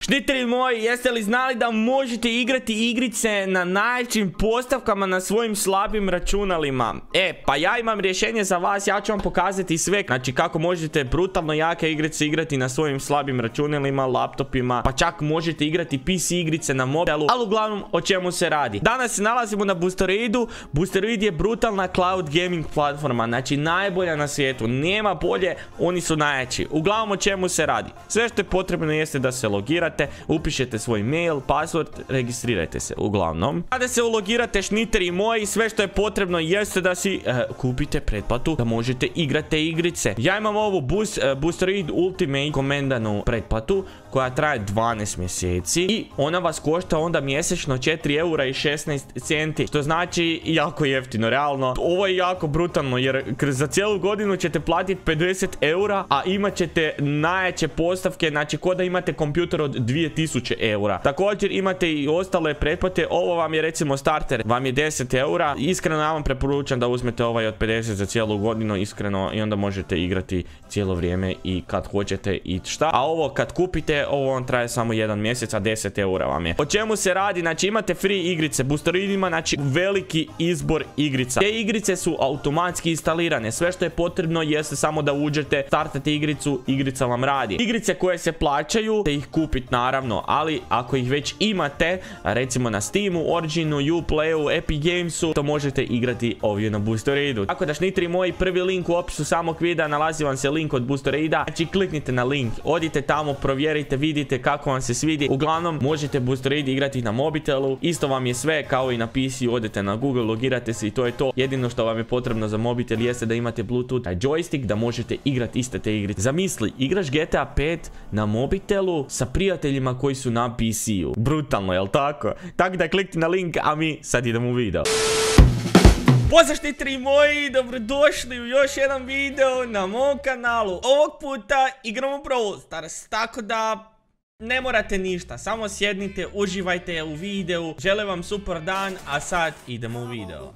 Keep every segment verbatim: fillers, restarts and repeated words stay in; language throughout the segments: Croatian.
Šniteri moji, jeste li znali da možete igrati igrice na najjačim postavkama na svojim slabim računalima? E, pa ja imam rješenje za vas, ja ću vam pokazati sve. Znači kako možete brutalno jake igrice igrati na svojim slabim računalima, laptopima, pa čak možete igrati P C igrice na mobitelu. Ali uglavnom, o čemu se radi? Danas se nalazimo na Boosteroidu. Boosteroid je brutalna cloud gaming platforma, znači najbolja na svijetu. Nema bolje, oni su najjači. Uglavnom, o čemu se radi? Sve što je potrebno jeste da se logirate, upišete svoj mail, password, registrirajte se. Uglavnom, kada se ulogirate, šniteri moji, sve što je potrebno jeste da si uh, kupite pretplatu da možete igrati te igrice. Ja imam ovu Boost, uh, Boosteroid Ultimate komendanu pretplatu koja traje dvanaest mjeseci i ona vas košta onda mjesečno četiri eura i šesnaest centi, što znači jako jeftino, realno. Ovo je jako brutalno jer za cijelu godinu ćete platiti pedeset eura, a imat ćete najjače postavke, znači ko da imate kompjuter od dvije tisuće eura. Također imate i ostale pretplate, ovo vam je recimo starter, vam je deset eura. Iskreno ja vam preporučam da uzmete ovaj od pedeset za cijelu godinu, iskreno, i onda možete igrati cijelo vrijeme i kad hoćete i šta. A ovo kad kupite, ovo vam traje samo jedan mjesec, a deset eura vam je. O čemu se radi? Znači imate free igrice, Boosteroid ima znači veliki izbor igrica. Te igrice su automatski instalirane, sve što je potrebno jeste samo da uđete, startate igricu, igrica vam radi. Igrice koje se plaćaju, te ih kupiti naravno, ali ako ih već imate, recimo na Steamu, Originu, Uplayu, Epic Gamesu, to možete igrati ovdje na Boosteroidu. Tako da šniteri moji, prvi link u opisu samog videa, nalazi vam se link od Boosteroida, znači kliknite na link, odite tamo, provjerite, vidite kako vam se svidi. Uglavnom, možete Boosteroid igrati na mobitelu, isto vam je sve kao i na P C, odete na Google, logirate se i to je to. Jedino što vam je potrebno za mobitel jeste da imate Bluetooth joystick, da možete igrati iste te igrice. Zamisli, igraš G T A pet na mobitelu sa prijateljima koji su na P C-u. Brutalno, jel tako? Tako da kliknite na link, a mi sad idemo u video. Pozdrav šniteri moji, dobrodošli u još jedan video na mom kanalu. Ovog puta igramo Brawl Stars, tako da ne morate ništa, samo sjednite, uživajte u videu. Želim vam super dan, a sad idemo u video.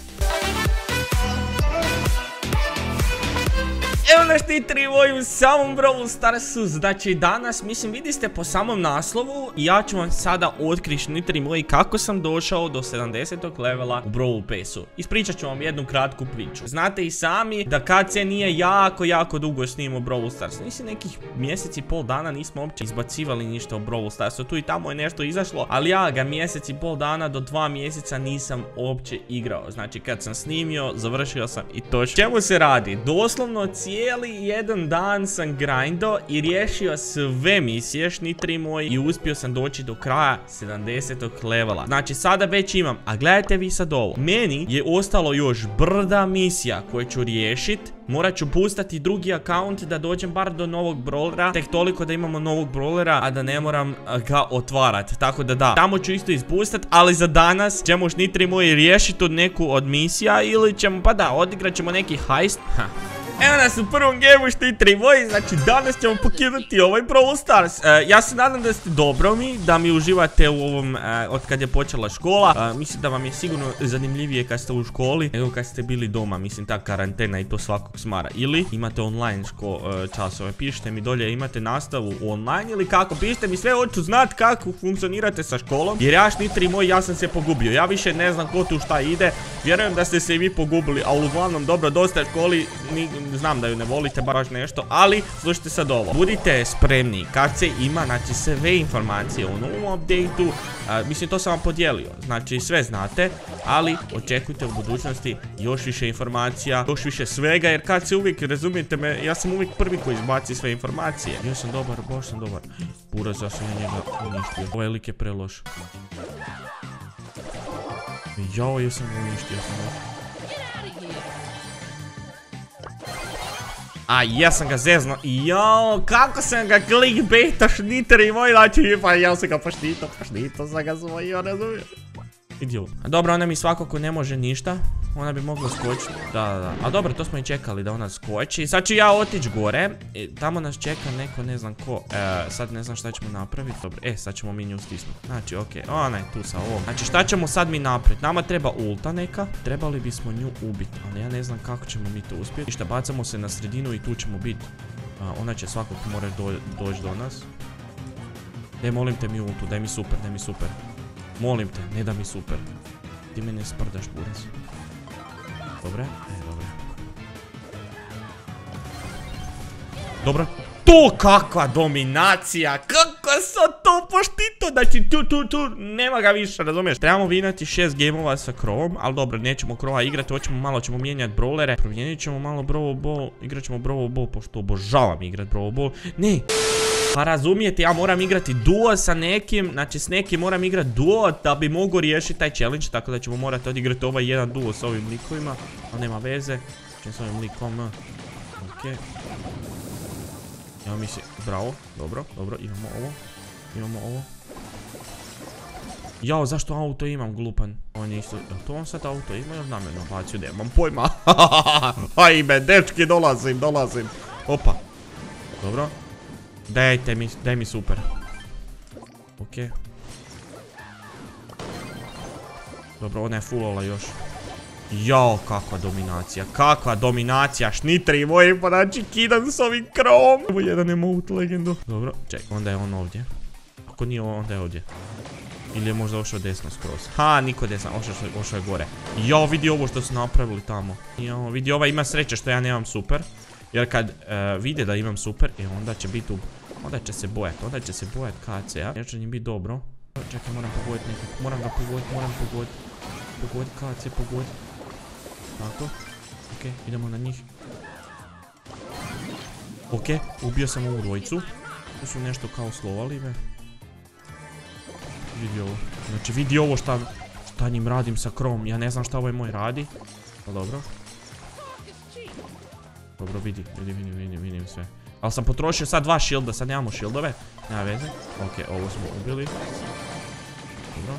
Evo nas šniteri moji u samom Brawl Starsu. Znači danas, mislim vidite po samom naslovu, ja ću vam sada otkriti šniteri moji kako sam došao do sedamdesetog levela u Brawl Passu. Ispričat ću vam jednu kratku priču. Znate i sami da K C nije jako jako dugo snimao Brawl Stars. Mislim nekih mjesec i pol dana nismo uopće izbacivali ništa u Brawl Starsu. Tu i tamo je nešto izašlo, ali ja ga mjesec i pol dana do dva mjeseca nisam uopće igrao. Znači kad sam snimio, završio sam i to. Čemu se radi? Doslovno cijeli jedan dan sam grindao i riješio sve misije šniteri moji i uspio sam doći do kraja sedamdesetog levela. Znači sada već imam, a gledajte vi sad ovo, meni je ostalo još brda misija koje ću riješiti. Morat ću boostati drugi account da dođem bar do novog brawlera, tek toliko da imamo novog brawlera, a da ne moram ga otvarati. Tako da da, tamo ću isto izboostat, ali za danas ćemo šniteri moji riješiti od neku od misija ili ćemo, pa da, odigrat ćemo neki heist. Ha. Evo nas u prvom gemu štiteri moji, znači danas ćemo pokinuti ovaj Brawl Stars. E, ja se nadam da ste dobro mi, da mi uživate u ovom, e, od kad je počela škola. E, mislim da vam je sigurno zanimljivije kad ste u školi, nego kad ste bili doma, mislim ta karantena i to svakog smara. Ili imate online ško, e, časove, pišite mi dolje, imate nastavu online ili kako, pišite mi sve, hoću znat kako funkcionirate sa školom. Jer ja štiteri moji, ja sam se pogubio, ja više ne znam ko tu šta ide, vjerujem da ste se i vi pogubili, ali uglavnom dobro, dosta je školi, ni, znam da ju ne volite baš nešto, ali slušajte sad ovo. Budite spremni, kad se ima, znači sve informacije o novom updateu, mislim to sam vam podijelio, znači sve znate, ali očekujte u budućnosti još više informacija, još više svega, jer kad se uvijek, razumijete me, ja sam uvijek prvi koji izbaci sve informacije. Ja sam dobar, baš sam dobar. Buraz, ja sam njega uništio. Ovaj lik je preloš. Jao, ja sam uništio sam ga. A ja sam ga zezno, jao, kako sam ga clickbaita šniteri moji, znači, pa ja sam ga poštito, poštito sam ga svojio, razumijem. Idiot. A dobro, ona mi svakako ne može ništa, ona bi mogla skočiti, da, da, da, a dobro, to smo i čekali da ona skoči. Sad ću ja otići gore, e, tamo nas čeka neko, ne znam ko, e, sad ne znam šta ćemo napraviti, dobro, e, sad ćemo mi nju stisnuti, znači, okej, okay. Ona je tu sa ovom, znači, šta ćemo sad mi napraviti, nama treba ulta neka, trebali bismo nju ubiti, ali ja ne znam kako ćemo mi to uspjeti. Ništa, bacamo se na sredinu i tu ćemo biti, ona će svakako morati do, doći do nas. Daj, molim te mi ultu, daj mi super, daj mi super. Molim te, ne da mi super. Ti mene sprdaš, buraz. Dobre, e, dobre. Dobro. To kakva dominacija, kako sam to poštito, znači tu, tu, tu, nema ga više, razumiješ? Trebamo vinati šest gameova sa Crovom, ali dobro, nećemo Crova igrati, hoćemo malo, ćemo mijenjati brawlere. Promijenit ćemo malo Brawl Ball, igrat ćemo Brawl Ball, pošto obožavam igrat Brawl Ball. Ne, pa razumijete, ja moram igrati duo sa nekim, znači s nekim moram igrati duo da bi mogu riješiti taj challenge, tako da ćemo morati odigrati ovaj jedan duo s ovim likovima, ali nema veze, ćemo s ovim likom, okej. Evo mi se, bravo, dobro, dobro, imamo ovo, imamo ovo. Jao, zašto auto imam, glupan? On je isto, jel to on sad auto ima ili namjerno bacio, nemam pojma. Ajme, dečki, dolazim, dolazim. Opa, dobro. Dajte mi, daj mi super. Okej. Dobro, ona je fullala još. Jao, kakva dominacija, kakva dominacija, šnitri moji, pa znači kidam s ovim Crovom. Evo jedan emote legendu. Dobro, ček, onda je on ovdje. Ako nije on, onda je ovdje. Ili je možda ošao desno skroz. Ha, niko desno, ošao je gore. Jao, vidi ovo što su napravili tamo. Jao, vidi, ova ima sreće što ja nemam super. Jer kad vide da imam super, e onda će biti u... Onda će se bojati, onda će se bojati K C, ja. Jer će njim biti dobro. Čekaj, moram pogoditi nekako, moram ga pogoditi, moram pogoditi. Pogoditi K C, pogoditi. Tako, ok, idemo na njih. Ok, ubio sam ovu dvojicu. Tu su nešto kao slovali me. Vidi ovo, znači vidi ovo šta, šta njim radim sa Crovom. Ja ne znam šta ovaj moj radi. Ali dobro. Dobro, vidi, vidim, vidim, vidim, vidim sve. Ali sam potrošio sad dva shielda, sad nemamo shieldove. Nema veze. Ok, ovo smo ubili. Dobro.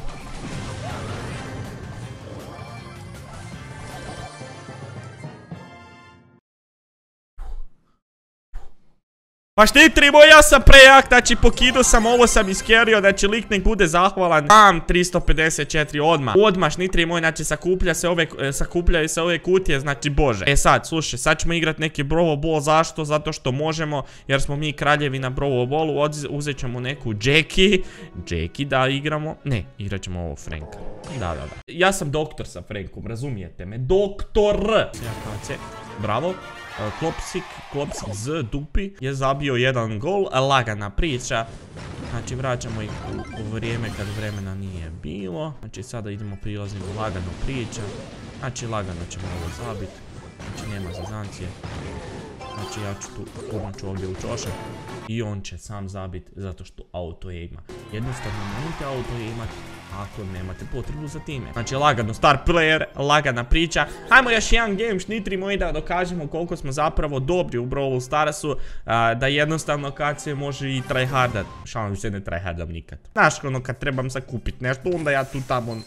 Pa štitri moj, ja sam prejak, znači pokidao sam, ovo sam iskerio, znači lik nek bude zahvalan. Bam, tristo pedeset četiri odmah. Odmah štitri moj, znači sakuplja se ove, sakupljaju se ove kutije, znači bože. E sad, slušaj, sad ćemo igrati neki Brawl Ball, zašto? Zato što možemo, jer smo mi kraljevi na Brawl Ballu, uzet ćemo neku Jackie. Jackie da igramo, ne, igrat ćemo ovo Franka. Da, da, da. Ja sam doktor sa Frankom, razumijete me, doktor. Bravo. Klopsik, Klopsik z Dupi je zabio jedan gol, lagana priča. Znači vraćamo ih u, u vrijeme kad vremena nije bilo. Znači sada idemo prilazimo lagano priča. Znači lagano ćemo ovo zabiti. Znači nema zazancije. Znači ja ću tu pomoću ovdje u čošak. I on će sam zabiti zato što auto je ima. Jednostavno nemojte auto je imati ako nemate potrebu za time. Znači lagano star player, lagana priča. Hajmo još jedan game, šnitri moji, da dokažemo koliko smo zapravo dobri u Brawl Starsu. Da jednostavno kad se može i tryhardat. Šalim se, ne tryhardam nikad. Znaš ono kad trebam sakupit nešto, onda ja tu tamo...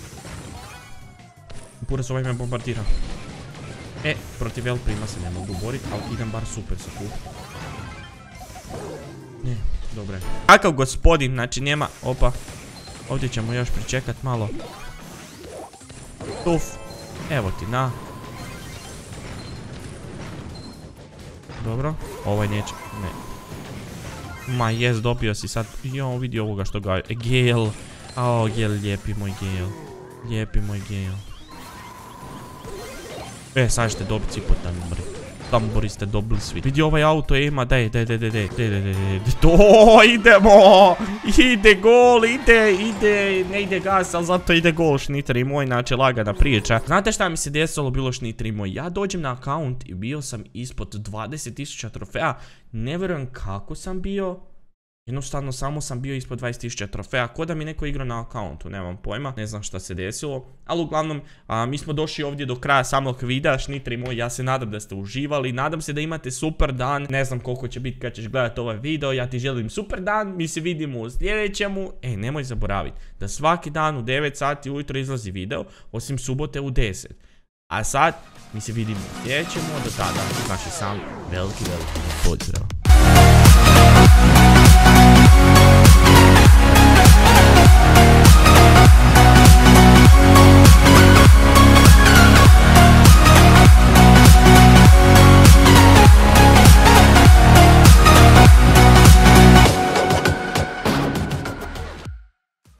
Puras ovaj me bombardira. E, protiv El Prima se ne mogu boriti, ali idem bar super sakupit. Ne, dobre. Kakav gospodin, znači nema, opa. Ovdje ćemo još pričekat malo. Tuf. Evo ti na. Dobro. Ovaj neće. Ne. Ma jes, dobio si sad. Jo, vidi ovoga što ga... Gale. Ao, Gale, lijepi moj Gale. Lijepi moj Gale. E, sad ćete dobiti svi po tamburi. Tamburi ste dobili svi. Vidi ovaj auto ima, daj, daj, daj, daj, daj, daj, daj, daj, to, idemo, ide gol, ide, ide, ne ide gas, ali zato ide gol, šnitri moj, znači lagana priča. Znate šta mi se desilo bilo, šnitri moj? Ja dođem na akaunt i bio sam ispod dvadeset tisuća trofeja, ne vjerujem kako sam bio. Jednostavno samo sam bio ispod dvadeset tisuća trofeja, ko da mi neko igra na akauntu, nemam pojma, ne znam šta se desilo. Ali uglavnom, a, mi smo došli ovdje do kraja samog videa, šnitri moj, ja se nadam da ste uživali, nadam se da imate super dan, ne znam koliko će biti kad ćeš gledati ovaj video, ja ti želim super dan, mi se vidimo u sljedećemu. E, nemoj zaboraviti da svaki dan u devet sati ujutro izlazi video, osim subote u deset. A sad, mi se vidimo u sljedećemu, do tada, znači sam veliki, veliki pozdrav.